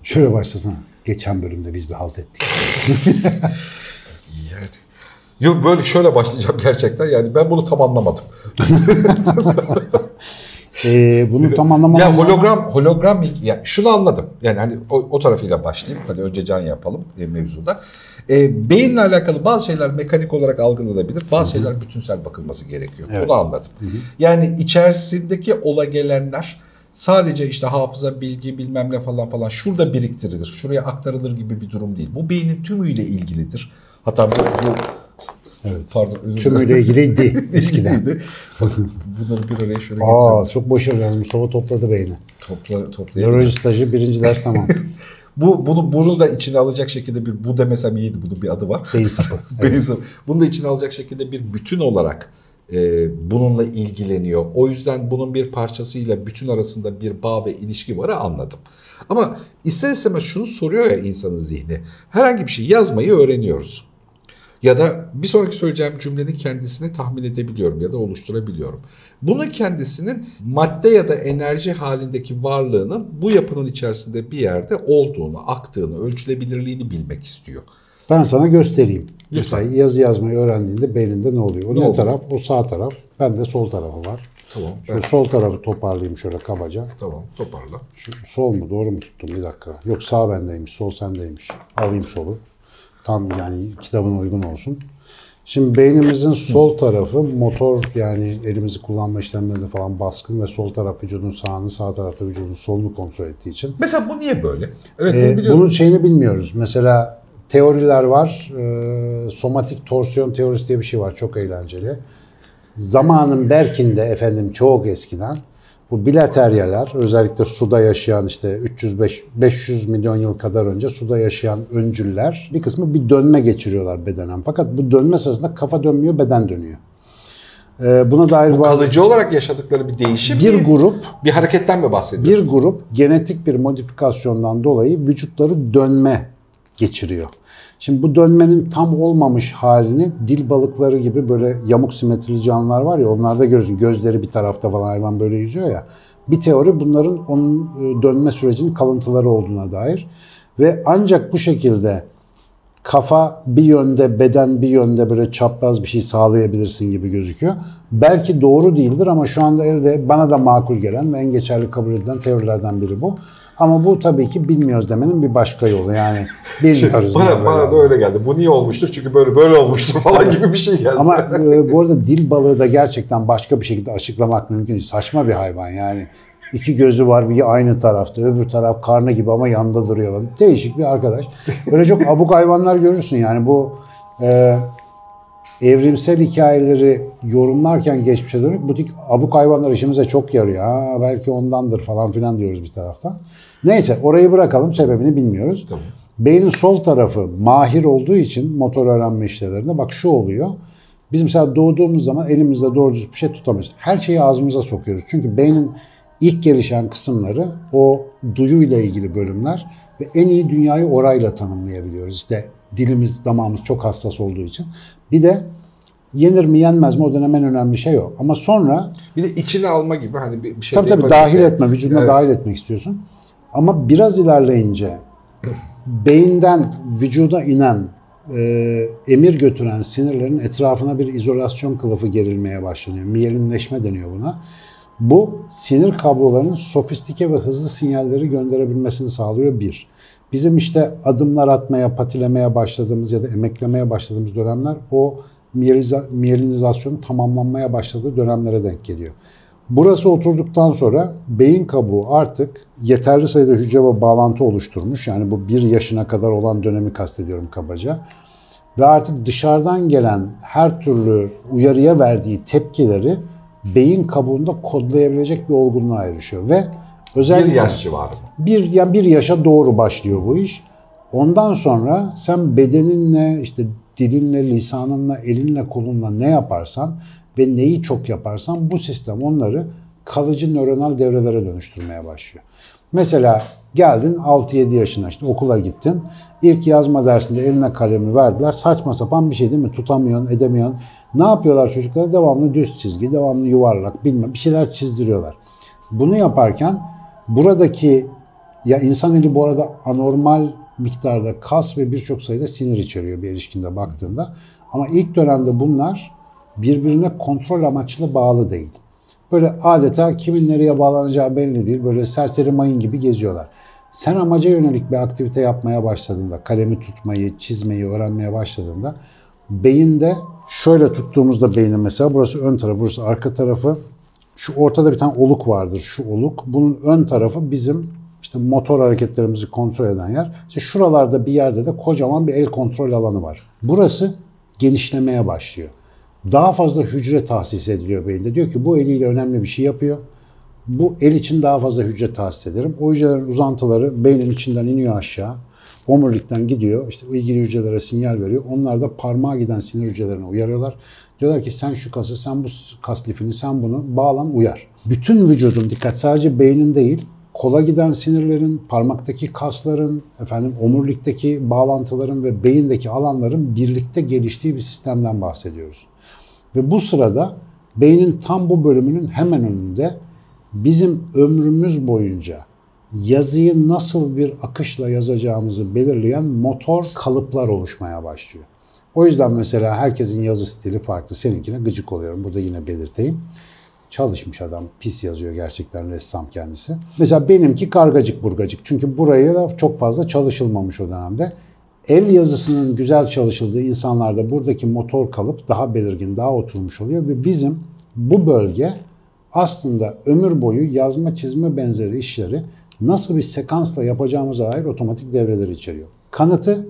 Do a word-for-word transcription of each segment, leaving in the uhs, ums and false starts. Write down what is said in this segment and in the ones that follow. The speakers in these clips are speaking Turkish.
Şöyle başlasana. Geçen bölümde biz bir halt ettik. Yani. Yok böyle şöyle başlayacağım gerçekten. Yani ben bunu tam anlamadım. Ee, bunu tam anlamadım. Ya hologram, hologram, yani şunu anladım. Yani hani o, o tarafıyla başlayayım. Hadi önce can yapalım e, mevzuda. E, beyinle alakalı bazı şeyler mekanik olarak algılanabilir. Bazı Hı-hı. şeyler bütünsel bakılması gerekiyor. Evet. Bunu anladım. Hı-hı. Yani içerisindeki ola gelenler sadece işte hafıza, bilgi bilmem ne falan falan şurada biriktirilir, şuraya aktarılır gibi bir durum değil. Bu beynin tümüyle ilgilidir. Hatta bu, bu evet. Pardon, tümüyle ilgiliydi eskiden. Bunları bir araya şöyle getirelim. Aa, çok başarılı. Mustafa topladı beyni. Topla, toplayalım. Nöroloji stajı birinci ders tamam. Bu bunu bunu da içine alacak şekilde bir, bu demesem iyiydi, bunun bir adı var. Beyin sapı. Beyin sapı. Bunu da içine alacak şekilde bir bütün olarak e, bununla ilgileniyor. O yüzden bunun bir parçasıyla bütün arasında bir bağ ve ilişki varı anladım. Ama ister istemez şunu soruyor ya insanın zihni. Herhangi bir şey yazmayı öğreniyoruz. Ya da bir sonraki söyleyeceğim cümlenin kendisini tahmin edebiliyorum ya da oluşturabiliyorum. Bunun kendisinin madde ya da enerji halindeki varlığının bu yapının içerisinde bir yerde olduğunu, aktığını, ölçülebilirliğini bilmek istiyor. Ben sana göstereyim. Lütfen. Mesela yazı yazmayı öğrendiğinde beyninde ne oluyor? O ne, ne taraf? O sağ taraf. Bende sol tarafı var. Tamam. Şöyle ben... sol tarafı toparlayayım şöyle kabaca. Tamam, toparla. Şu, sol mu? Doğru mu tuttum? Bir dakika. Yok, sağ bendeymiş, sol sendeymiş. Alayım solu. Tam yani kitabına uygun olsun. Şimdi beynimizin sol tarafı motor, yani elimizi kullanma işlemlerinde falan baskın ve sol taraf vücudun sağını, sağ tarafta vücudun solunu kontrol ettiği için. Mesela bu niye böyle? Evet, ee, bunu bunun şeyini bilmiyoruz. Mesela teoriler var. E, somatik torsiyon teorisi diye bir şey var. Çok eğlenceli. Zamanın Berk'inde efendim çok eskiden bu bilateryalar, özellikle suda yaşayan işte üç yüz beş yüz milyon yıl kadar önce suda yaşayan öncüller bir kısmı bir dönme geçiriyorlar bedenen. Fakat bu dönme sırasında kafa dönmüyor, beden dönüyor. Ee, buna dair bu bazı, kalıcı olarak yaşadıkları bir değişim bir mi? grup bir hareketten mi bahsediyorsun? Bir grup genetik bir modifikasyondan dolayı vücutları dönme geçiriyor. Şimdi bu dönmenin tam olmamış halini dil balıkları gibi böyle yamuk simetrili canlılar var ya, onlarda görürsün. Gözleri bir tarafta falan, hayvan böyle yüzüyor ya. Bir teori bunların onun dönme sürecinin kalıntıları olduğuna dair. Ve ancak bu şekilde kafa bir yönde, beden bir yönde böyle çapraz bir şey sağlayabilirsin gibi gözüküyor. Belki doğru değildir ama şu anda elde bana da makul gelen ve en geçerli kabul edilen teorilerden biri bu. Ama bu tabii ki bilmiyoruz demenin bir başka yolu. Yani bilmiyoruz. bana bana da öyle geldi. Bu niye olmuştur? Çünkü böyle böyle olmuştur falan gibi bir şey geldi. Ama e, bu arada dil balığı da gerçekten başka bir şekilde açıklamak mümkün değil. Saçma bir hayvan yani. İki gözü var, bir aynı tarafta, öbür taraf karnı gibi ama yanında duruyor. Değişik bir arkadaş. Böyle çok abuk hayvanlar görürsün yani. Bu e, evrimsel hikayeleri yorumlarken geçmişe dönük bu tip abuk hayvanlar işimize çok yarıyor. Ha, belki ondandır falan filan diyoruz bir taraftan. Neyse, orayı bırakalım, sebebini bilmiyoruz. Tamam. Beynin sol tarafı mahir olduğu için motor öğrenme işlerinde bak şu oluyor. Biz mesela doğduğumuz zaman elimizde doğru düz bir şey tutamıyoruz. Her şeyi ağzımıza sokuyoruz. Çünkü beynin ilk gelişen kısımları o duyuyla ilgili bölümler ve en iyi dünyayı orayla tanımlayabiliyoruz. İşte dilimiz, damağımız çok hassas olduğu için. Bir de yenir mi yenmez mi, o dönem en önemli şey o. Ama sonra... Bir de içine alma gibi hani bir şey... Tabii tabii dahil etme, vücuduna evet. dahil etmek istiyorsun. Ama biraz ilerleyince beyinden vücuda inen, e, emir götüren sinirlerin etrafına bir izolasyon kılıfı gerilmeye başlanıyor. Miyelinleşme deniyor buna. Bu sinir kablolarının sofistike ve hızlı sinyalleri gönderebilmesini sağlıyor bir. Bizim işte adımlar atmaya, patilemeye başladığımız ya da emeklemeye başladığımız dönemler o miyelinizasyonun tamamlanmaya başladığı dönemlere denk geliyor. Burası oturduktan sonra beyin kabuğu artık yeterli sayıda hücre ve bağlantı oluşturmuş. Yani bu bir yaşına kadar olan dönemi kastediyorum kabaca. Ve artık dışarıdan gelen her türlü uyarıya verdiği tepkileri beyin kabuğunda kodlayabilecek bir olgunluğa erişiyor. Ve özellikle bir yaş civarı. Bir, yani bir yaşa doğru başlıyor bu iş. Ondan sonra sen bedeninle, işte dilinle, lisanınla, elinle, kolunla ne yaparsan ve neyi çok yaparsan bu sistem onları kalıcı nöronal devrelere dönüştürmeye başlıyor. Mesela geldin altı yedi yaşına, işte okula gittin. İlk yazma dersinde eline kalemi verdiler. Saçma sapan bir şey değil mi? Tutamıyorsun, edemiyorsun. Ne yapıyorlar çocuklara? Devamlı düz çizgi, devamlı yuvarlak, bilmem bir şeyler çizdiriyorlar. Bunu yaparken buradaki Ya insan eli bu arada anormal miktarda kas ve birçok sayıda sinir içeriyor bir erişkinde baktığında. Ama ilk dönemde bunlar birbirine kontrol amaçlı bağlı değil. Böyle adeta kimin nereye bağlanacağı belli değil. Böyle serseri mayın gibi geziyorlar. Sen amaca yönelik bir aktivite yapmaya başladığında, kalemi tutmayı, çizmeyi öğrenmeye başladığında beyinde şöyle tuttuğumuzda beynin mesela burası ön tarafı, burası arka tarafı. Şu ortada bir tane oluk vardır, şu oluk. Bunun ön tarafı bizim işte motor hareketlerimizi kontrol eden yer. İşte şuralarda bir yerde de kocaman bir el kontrol alanı var. Burası genişlemeye başlıyor. Daha fazla hücre tahsis ediliyor beyinde. Diyor ki bu eliyle önemli bir şey yapıyor. Bu el için daha fazla hücre tahsis ederim. O hücrelerin uzantıları beynin içinden iniyor aşağı. Omurilikten gidiyor. İşte o ilgili hücrelere sinyal veriyor. Onlar da parmağa giden sinir hücrelerine uyarıyorlar. Diyorlar ki sen şu kası, sen bu kas lifini, sen bunu bağlan, uyar. Bütün vücudun dikkat sadece beynin değil, kola giden sinirlerin, parmaktaki kasların, efendim omurilikteki bağlantıların ve beyindeki alanların birlikte geliştiği bir sistemden bahsediyoruz. Ve bu sırada beynin tam bu bölümünün hemen önünde bizim ömrümüz boyunca yazıyı nasıl bir akışla yazacağımızı belirleyen motor kalıplar oluşmaya başlıyor. O yüzden mesela herkesin yazı stili farklı. Seninkine gıcık oluyorum. Burada yine belirteyim. Çalışmış adam. Pis yazıyor gerçekten ressam kendisi. Mesela benimki kargacık burgacık. Çünkü buraya da çok fazla çalışılmamış o dönemde. El yazısının güzel çalışıldığı insanlarda buradaki motor kalıp daha belirgin, daha oturmuş oluyor. Ve bizim bu bölge aslında ömür boyu yazma çizme benzeri işleri nasıl bir sekansla yapacağımıza dair otomatik devreleri içeriyor. Kanıtı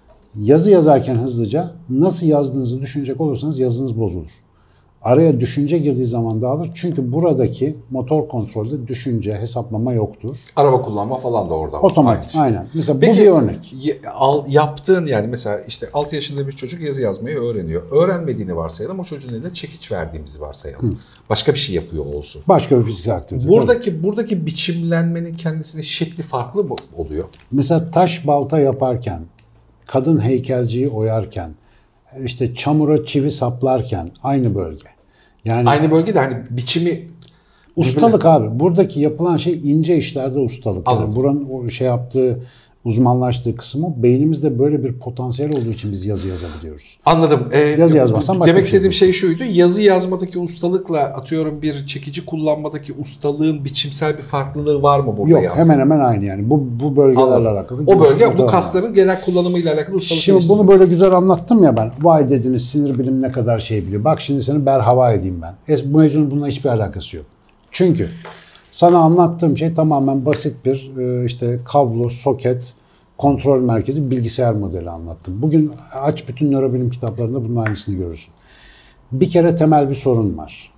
yazı yazarken hızlıca nasıl yazdığınızı düşünecek olursanız yazınız bozulur. Araya düşünce girdiği zaman dağılır. Çünkü buradaki motor kontrolde düşünce, hesaplama yoktur. Araba kullanma falan da orada. Otomatik, aynen. aynen. Mesela Peki, bu bir örnek. Al, yaptığın yani mesela işte altı yaşında bir çocuk yazı yazmayı öğreniyor. Öğrenmediğini varsayalım. O çocuğun eline çekiç verdiğimizi varsayalım. Hı. Başka bir şey yapıyor olsun. Başka bir fiziksel aktivite. Buradaki tabii. buradaki biçimlenmenin kendisinin şekli farklı mı oluyor? Mesela taş balta yaparken, kadın heykelciyi oyarken, işte çamura çivi saplarken aynı bölge. Yani aynı bölgede hani biçimi ustalık birbirine... abi. Buradaki yapılan şey ince işlerde ustalık. Yani buranın o şey yaptığı, uzmanlaştığı kısmı beynimizde böyle bir potansiyel olduğu için biz yazı yazabiliyoruz. Anladım. Ee, yazı yazmazsan başka demek bir şey istediğim şey şuydu. Yazı yazmadaki ustalıkla atıyorum bir çekici kullanmadaki ustalığın biçimsel bir farklılığı var mı burada? Yok yazsın? hemen hemen aynı yani. Bu bu bölgelerle Anladım. alakalı. O bölge bu kasların genel kullanımıyla alakalı ustalık. Şimdi bunu böyle güzel anlattım ya ben. Vay dediniz sinir bilim ne kadar şey biliyor. Bak şimdi seni berhava edeyim ben. Bu mevzunun bununla hiçbir alakası yok. Çünkü sana anlattığım şey tamamen basit bir işte kablo, soket, kontrol merkezi, bilgisayar modeli anlattım. Bugün aç bütün nörobilim kitaplarında bunun aynısını görürsün. Bir kere temel bir sorun var.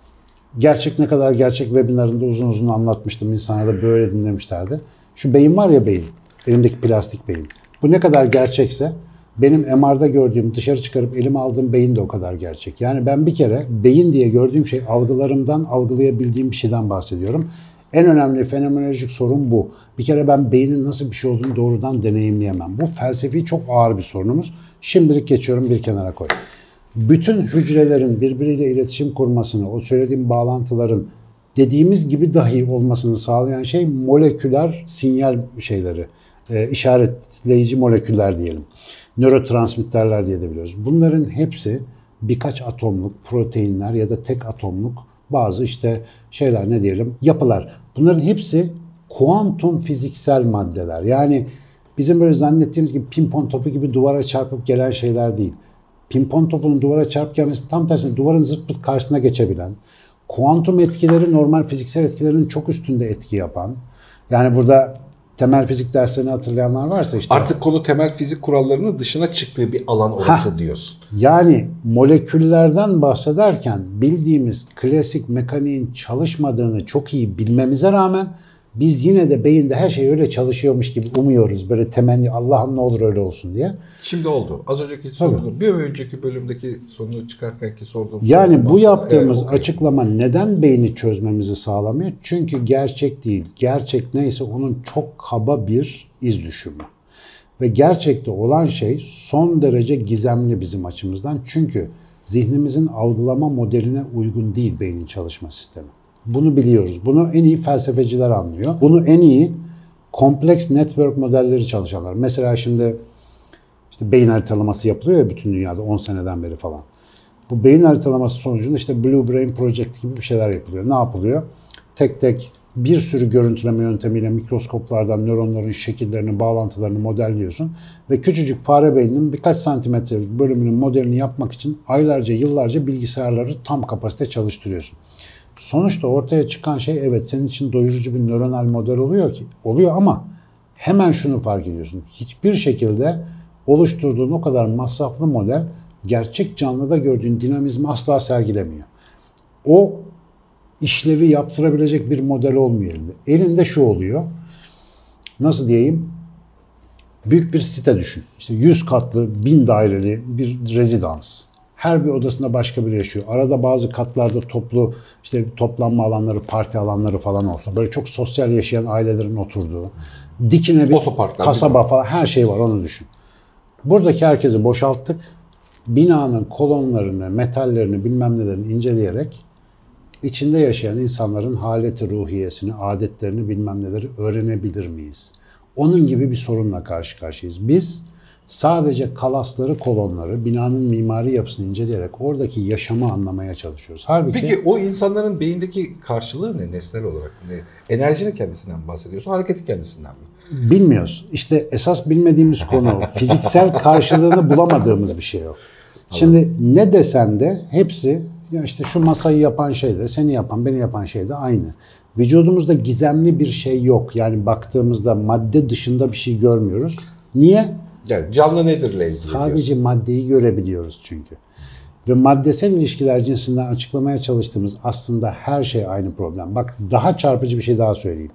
Gerçek ne kadar gerçek webinarında uzun uzun anlatmıştım. İnsanlar da böyle dinlemişlerdi. Şu beyin var ya beyin, elimdeki plastik beyin. Bu ne kadar gerçekse benim M R'da gördüğüm, dışarı çıkarıp elime aldığım beyin de o kadar gerçek. Yani ben bir kere beyin diye gördüğüm şey algılarımdan, algılayabildiğim bir şeyden bahsediyorum. En önemli fenomenolojik sorun bu. Bir kere ben beynin nasıl bir şey olduğunu doğrudan deneyimleyemem. Bu felsefi çok ağır bir sorunumuz. Şimdilik geçiyorum bir kenara koy. Bütün hücrelerin birbiriyle iletişim kurmasını, o söylediğim bağlantıların dediğimiz gibi dahi olmasını sağlayan şey moleküler sinyal şeyleri, e, işaretleyici moleküller diyelim. Nörotransmitterler diye de biliyoruz. Bunların hepsi birkaç atomluk proteinler ya da tek atomluk bazı işte şeyler ne diyelim yapılar. Bunların hepsi kuantum fiziksel maddeler. Yani bizim böyle zannettiğimiz gibi pimpon topu gibi duvara çarpıp gelen şeyler değil. Pimpon topunun duvara çarpıp gelmesi tam tersine duvarın zırt pırt karşısına geçebilen, kuantum etkileri normal fiziksel etkilerin çok üstünde etki yapan. Yani burada temel fizik derslerini hatırlayanlar varsa işte. Artık konu temel fizik kurallarının dışına çıktığı bir alan orası ha, diyorsun. Yani moleküllerden bahsederken bildiğimiz klasik mekaniğin çalışmadığını çok iyi bilmemize rağmen biz yine de beyinde her şey öyle çalışıyormuş gibi umuyoruz. Böyle temenni Allah'ım ne olur öyle olsun diye. Şimdi oldu. Az önceki sorunu, bir önceki bölümdeki sorunu çıkarkenki sorduğum Yani bu yaptığımız evet, okay. açıklama neden beyni çözmemizi sağlamıyor? Çünkü gerçek değil. Gerçek neyse onun çok kaba bir iz düşümü. Ve gerçekte olan şey son derece gizemli bizim açımızdan. Çünkü zihnimizin algılama modeline uygun değil beynin çalışma sistemi. Bunu biliyoruz. Bunu en iyi felsefeciler anlıyor. Bunu en iyi kompleks network modelleri çalışanlar. Mesela şimdi işte beyin haritalaması yapılıyor ya bütün dünyada on seneden beri falan. Bu beyin haritalaması sonucunda işte Blue Brain Project gibi bir şeyler yapılıyor. Ne yapılıyor? Tek tek bir sürü görüntüleme yöntemiyle mikroskoplardan nöronların şekillerini, bağlantılarını modelliyorsun ve küçücük fare beyninin birkaç santimetrelik bölümünün modelini yapmak için aylarca, yıllarca bilgisayarları tam kapasite çalıştırıyorsun. Sonuçta ortaya çıkan şey evet senin için doyurucu bir nöronal model oluyor ki oluyor ama hemen şunu fark ediyorsun. Hiçbir şekilde oluşturduğun o kadar masraflı model gerçek canlıda gördüğün dinamizmi asla sergilemiyor. O işlevi yaptırabilecek bir model olmuyor elinde. Elinde şu oluyor. Nasıl diyeyim? Büyük bir site düşün. İşte yüz katlı, bin daireli bir rezidans. Her bir odasında başka biri yaşıyor. Arada bazı katlarda toplu işte toplanma alanları, parti alanları falan olsa. Böyle çok sosyal yaşayan ailelerin oturduğu. Dikine bir Otoparklar, kasaba falan her şey var onu düşün. Buradaki herkesi boşalttık. Binanın kolonlarını, metallerini bilmem nelerini inceleyerek içinde yaşayan insanların haleti ruhiyesini, adetlerini bilmem neleri öğrenebilir miyiz? Onun gibi bir sorunla karşı karşıyayız. Biz sadece kalasları, kolonları, binanın mimari yapısını inceleyerek oradaki yaşamı anlamaya çalışıyoruz. Halbuki, peki o insanların beyindeki karşılığı ne nesnel olarak? Ne? Enerjinin kendisinden mi bahsediyorsun, hareketi kendisinden mi? Bilmiyoruz. İşte esas bilmediğimiz konu fiziksel karşılığını bulamadığımız bir şey o. Şimdi ne desen de hepsi ya işte şu masayı yapan şey de, seni yapan, beni yapan şey de aynı. Vücudumuzda gizemli bir şey yok. Yani baktığımızda madde dışında bir şey görmüyoruz. Niye? Yani canlı nedirle ilgili Sadece diyorsun. maddeyi görebiliyoruz çünkü. Ve maddesel ilişkiler cinsinden açıklamaya çalıştığımız aslında her şey aynı problem. Bak daha çarpıcı bir şey daha söyleyeyim.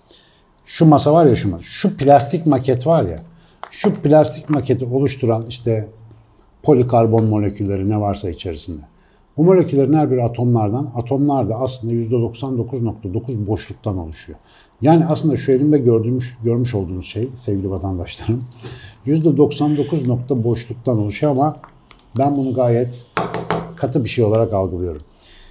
Şu masa var ya şu masa. Şu plastik maket var ya. Şu plastik maketi oluşturan işte polikarbon molekülleri ne varsa içerisinde. Bu moleküllerin her biri atomlardan, atomlar da aslında yüzde doksan dokuz nokta dokuz boşluktan oluşuyor. Yani aslında şu elimde gördüğümüz, görmüş olduğunuz şey sevgili vatandaşlarım, yüzde doksan dokuz nokta boşluktan oluşuyor ama ben bunu gayet katı bir şey olarak algılıyorum.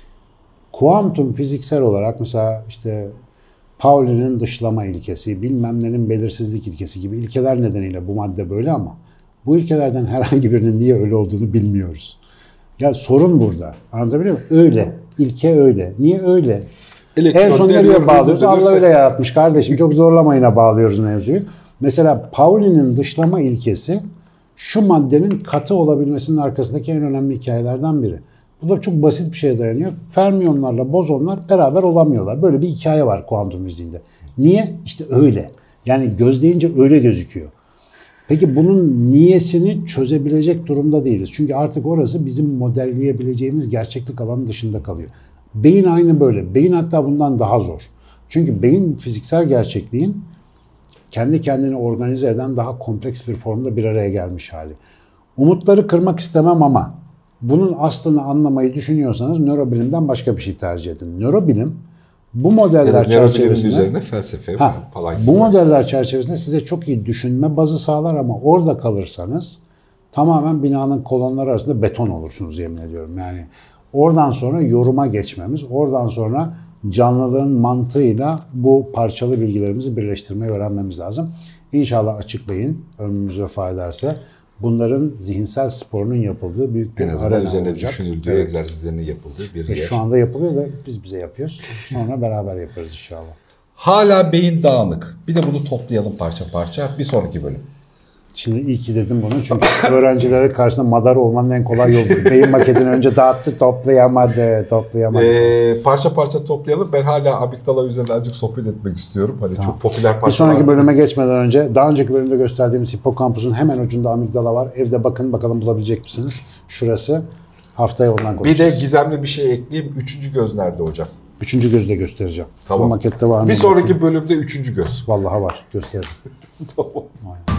Kuantum fiziksel olarak mesela işte Pauli'nin dışlama ilkesi, bilmem nenin belirsizlik ilkesi gibi ilkeler nedeniyle bu madde böyle ama bu ilkelerden herhangi birinin niye öyle olduğunu bilmiyoruz. Ya sorun burada. Anlatabiliyor muyum? Öyle. İlke öyle. Niye öyle? Elektron, en son nereye bağlıyoruz? Allah öyle yaratmış kardeşim. Çok zorlamayına bağlıyoruz mevzuyu. Mesela Pauli'nin dışlama ilkesi şu maddenin katı olabilmesinin arkasındaki en önemli hikayelerden biri. Bu da çok basit bir şeye dayanıyor. Fermiyonlarla bozonlar beraber olamıyorlar. Böyle bir hikaye var kuantum fiziğinde. Niye? İşte öyle. Yani gözleyince öyle gözüküyor. Peki bunun niyesini çözebilecek durumda değiliz. Çünkü artık orası bizim modelleyebileceğimiz gerçeklik alanı dışında kalıyor. Beyin aynı böyle. Beyin hatta bundan daha zor. Çünkü beyin fiziksel gerçekliğin kendi kendini organize eden daha kompleks bir formda bir araya gelmiş hali. Umutları kırmak istemem ama bunun aslını anlamayı düşünüyorsanız nörobilimden başka bir şey tercih edin. Nörobilim bu modeller yani çerçevesinde üzerine felsefe ha, falan. Bu modeller çerçevesinde size çok iyi düşünme bazı sağlar ama orada kalırsanız tamamen binanın kolonları arasında beton olursunuz yemin ediyorum. Yani oradan sonra yoruma geçmemiz, oradan sonra canlılığın mantığıyla bu parçalı bilgilerimizi birleştirmeyi öğrenmemiz lazım. İnşallah Açık Beyin ömrümüz vefa ederse bunların zihinsel sporunun yapıldığı büyük bir arena olacak. En azından üzerine düşünüldüğü, evet. egzersizlerinin yapıldığı bir yer. Şu anda yapılıyor da biz bize yapıyoruz. Sonra beraber yaparız inşallah. Hala beyin dağınık. Bir de bunu toplayalım parça parça bir sonraki bölüm. Şimdi iyi ki dedim bunu çünkü öğrencilere karşısında madar olmanın en kolay yoludur. Beyin maketini önce dağıttı, toplayamadı, toplayamadı. Ee, parça parça toplayalım. Ben hala amigdala üzerine azıcık sohbet etmek istiyorum. Hani tamam. Çok popüler parçalar. Bir sonraki bölüme geçmeden önce, daha önceki bölümde gösterdiğimiz hipokampusun hemen ucunda amigdala var. Evde bakın bakalım bulabilecek misiniz? Şurası. Haftaya ondan konuşacağız. Bir de gizemli bir şey ekleyeyim. Üçüncü göz nerede hocam? Üçüncü gözü de göstereceğim. Tamam. Bu makette var mı? Bir sonraki bölümde üçüncü göz. Vallahi var. Gösteririm. Tamam. Aynen.